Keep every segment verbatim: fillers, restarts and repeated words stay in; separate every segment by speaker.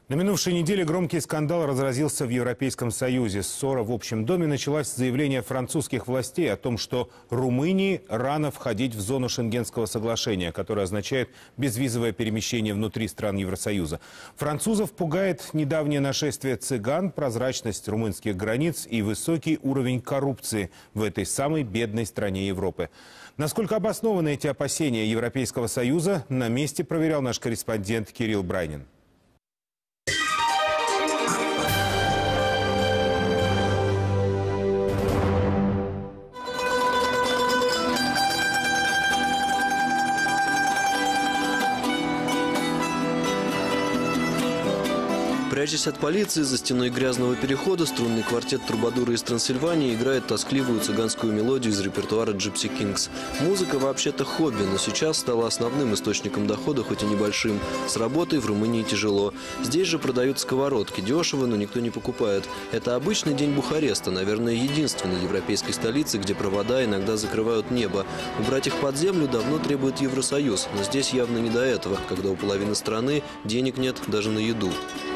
Speaker 1: На минувшей неделе громкий скандал разразился в Европейском Союзе. Ссора в общем доме началась с заявления французских властей о том, что Румынии рано входить в зону Шенгенского соглашения, которое означает безвизовое перемещение внутри стран Евросоюза. Французов пугает недавнее нашествие цыган, прозрачность румынских границ и высокий уровень коррупции в этой самой бедной стране Европы. Насколько обоснованы эти опасения Европейского Союза, на месте проверял наш корреспондент Кирилл Брайнин.
Speaker 2: Прячась от полиции за стеной грязного перехода, струнный квартет «Трубадуры» из Трансильвании играет тоскливую цыганскую мелодию из репертуара Gypsy Kings. Музыка вообще-то хобби, но сейчас стала основным источником дохода, хоть и небольшим. С работой в Румынии тяжело. Здесь же продают сковородки. Дешево, но никто не покупает. Это обычный день Бухареста, наверное, единственной европейской столицы, где провода иногда закрывают небо. Убрать их под землю давно требует Евросоюз, но здесь явно не до этого, когда у половины страны денег нет даже на еду.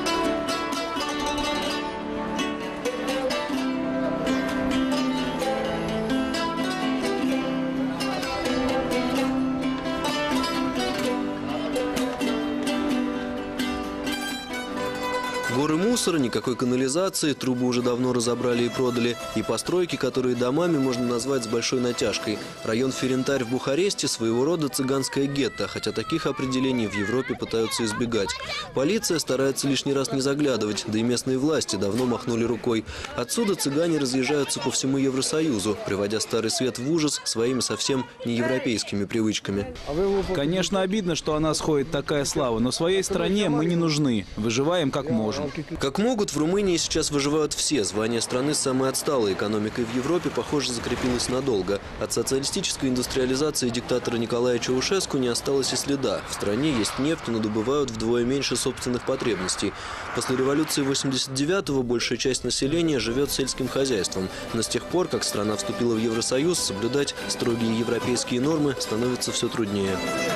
Speaker 2: Горы мусора, никакой канализации, трубы уже давно разобрали и продали. И постройки, которые домами можно назвать с большой натяжкой. Район Ферентарь в Бухаресте – своего рода цыганское гетто, хотя таких определений в Европе пытаются избегать. Полиция старается лишний раз не заглядывать, да и местные власти давно махнули рукой. Отсюда цыгане разъезжаются по всему Евросоюзу, приводя Старый Свет в ужас своими совсем неевропейскими привычками.
Speaker 3: Конечно, обидно, что о нас ходит такая слава, но своей стране мы не нужны. Выживаем как можем.
Speaker 2: Как могут, в Румынии сейчас выживают все. Звание страны с самой отсталой экономикой в Европе, похоже, закрепилось надолго. От социалистической индустриализации диктатора Николая Чаушеску не осталось и следа. В стране есть нефть, но добывают вдвое меньше собственных потребностей. После революции восемьдесят девятого большая часть населения живет сельским хозяйством. Но с тех пор, как страна вступила в Евросоюз, соблюдать строгие европейские нормы становится все труднее.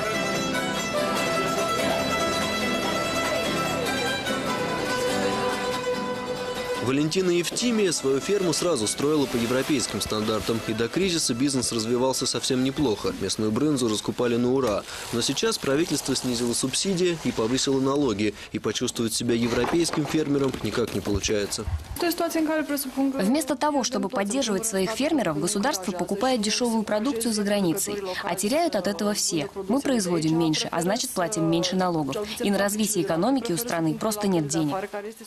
Speaker 2: Валентина Евтимия свою ферму сразу строила по европейским стандартам. И до кризиса бизнес развивался совсем неплохо. Местную брынзу раскупали на ура. Но сейчас правительство снизило субсидии и повысило налоги. И почувствовать себя европейским фермером никак не получается.
Speaker 4: Вместо того, чтобы поддерживать своих фермеров, государство покупает дешевую продукцию за границей. А теряют от этого все. Мы производим меньше, а значит платим меньше налогов. И на развитие экономики у страны просто нет денег.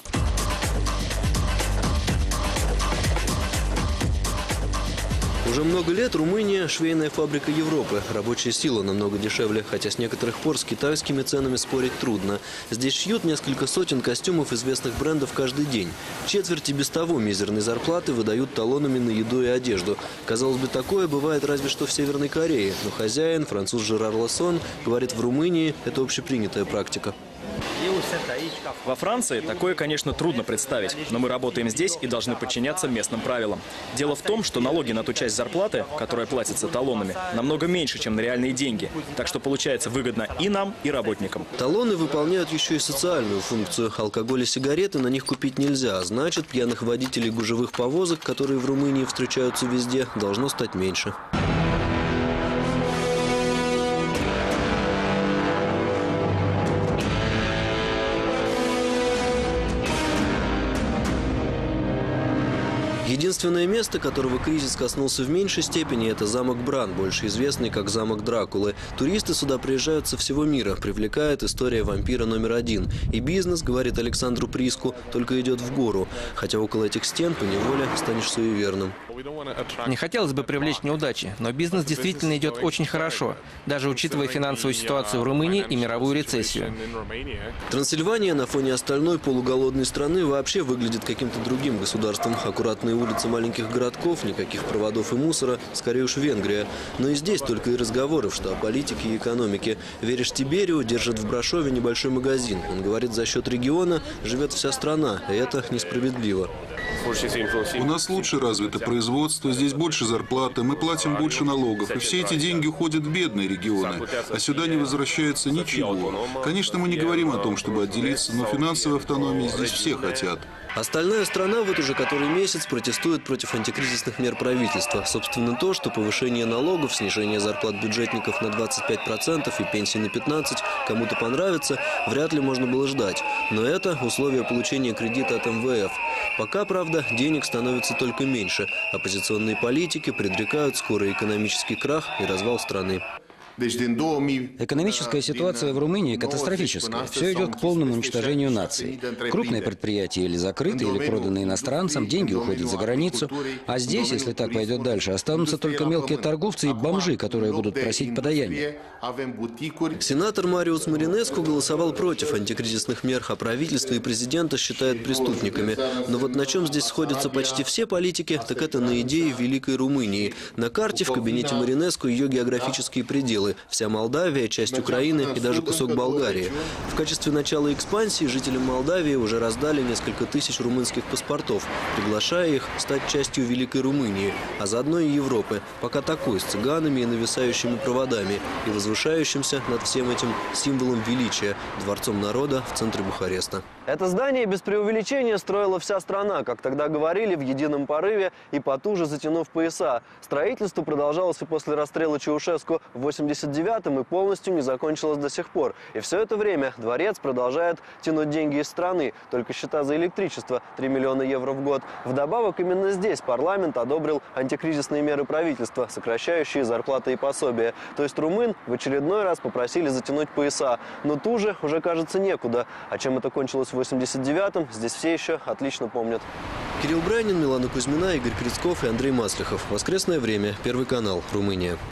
Speaker 2: Уже много лет Румыния – швейная фабрика Европы. Рабочая сила намного дешевле, хотя с некоторых пор с китайскими ценами спорить трудно. Здесь шьют несколько сотен костюмов известных брендов каждый день. Четверти без того мизерной зарплаты выдают талонами на еду и одежду. Казалось бы, такое бывает разве что в Северной Корее. Но хозяин, француз Жерар Лассон, говорит, в Румынии это общепринятая практика.
Speaker 5: Во Франции такое, конечно, трудно представить, но мы работаем здесь и должны подчиняться местным правилам. Дело в том, что налоги на ту часть зарплаты, которая платится талонами, намного меньше, чем на реальные деньги. Так что получается выгодно и нам, и работникам.
Speaker 2: Талоны выполняют еще и социальную функцию. Алкоголь и сигареты на них купить нельзя. Значит, пьяных водителей гужевых повозок, которые в Румынии встречаются везде, должно стать меньше. Единственное место, которого кризис коснулся в меньшей степени, это замок Бран, больше известный как замок Дракулы. Туристы сюда приезжают со всего мира, привлекает история вампира номер один. И бизнес, говорит Александру Приску, только идет в гору. Хотя около этих стен поневоле станешь суеверным.
Speaker 6: Не хотелось бы привлечь неудачи, но бизнес действительно идет очень хорошо, даже учитывая финансовую ситуацию в Румынии и мировую рецессию.
Speaker 2: Трансильвания на фоне остальной полуголодной страны вообще выглядит каким-то другим государством. Аккуратные улицы маленьких городков, никаких проводов и мусора, скорее уж Венгрия. Но и здесь только и разговоров, что о политике и экономике. Веришь Тиберию, держит в Брашове небольшой магазин. Он говорит, за счет региона живет вся страна, и это несправедливо.
Speaker 7: У нас лучше развито производство, здесь больше зарплаты, мы платим больше налогов, и все эти деньги уходят в бедные регионы, а сюда не возвращается ничего. Конечно, мы не говорим о том, чтобы отделиться, но финансовой автономии здесь все хотят.
Speaker 2: Остальная страна вот уже который месяц протестует против антикризисных мер правительства. Собственно, то, что повышение налогов, снижение зарплат бюджетников на двадцать пять процентов и пенсии на пятнадцать процентов кому-то понравится, вряд ли можно было ждать. Но это условия получения кредита от эм вэ эф. Пока, правда, денег становится только меньше. Оппозиционные политики предрекают скорый экономический крах и развал страны.
Speaker 8: Экономическая ситуация в Румынии катастрофическая. Все идет к полному уничтожению нации. Крупные предприятия или закрыты, или проданы иностранцам, деньги уходят за границу. А здесь, если так пойдет дальше, останутся только мелкие торговцы и бомжи, которые будут просить подаяние.
Speaker 2: Сенатор Мариус Маринеску голосовал против антикризисных мер, а правительство и президента считают преступниками. Но вот на чем здесь сходятся почти все политики, так это на идее Великой Румынии. На карте в кабинете Маринеску ее географические пределы. Вся Молдавия, часть Украины и даже кусок Болгарии. В качестве начала экспансии жителям Молдавии уже раздали несколько тысяч румынских паспортов, приглашая их стать частью Великой Румынии, а заодно и Европы. Пока такой, с цыганами и нависающими проводами, и возвышающимся над всем этим символом величия – дворцом народа в центре Бухареста. Это здание без преувеличения строила вся страна, как тогда говорили, в едином порыве и потуже затянув пояса. Строительство продолжалось и после расстрела Чаушеску в восемьдесят девятом и полностью не закончилось до сих пор. И все это время дворец продолжает тянуть деньги из страны. Только счета за электричество – три миллиона евро в год. Вдобавок, именно здесь парламент одобрил антикризисные меры правительства, сокращающие зарплаты и пособия. То есть румын в очередной раз попросили затянуть пояса. Но туже уже, кажется, некуда. А чем это кончилось в восемьдесят девятом, здесь все еще отлично помнят. Кирилл Бранин, Милана Кузьмина, Игорь Крицков и Андрей Маслихов. Воскресное время. Первый канал. Румыния.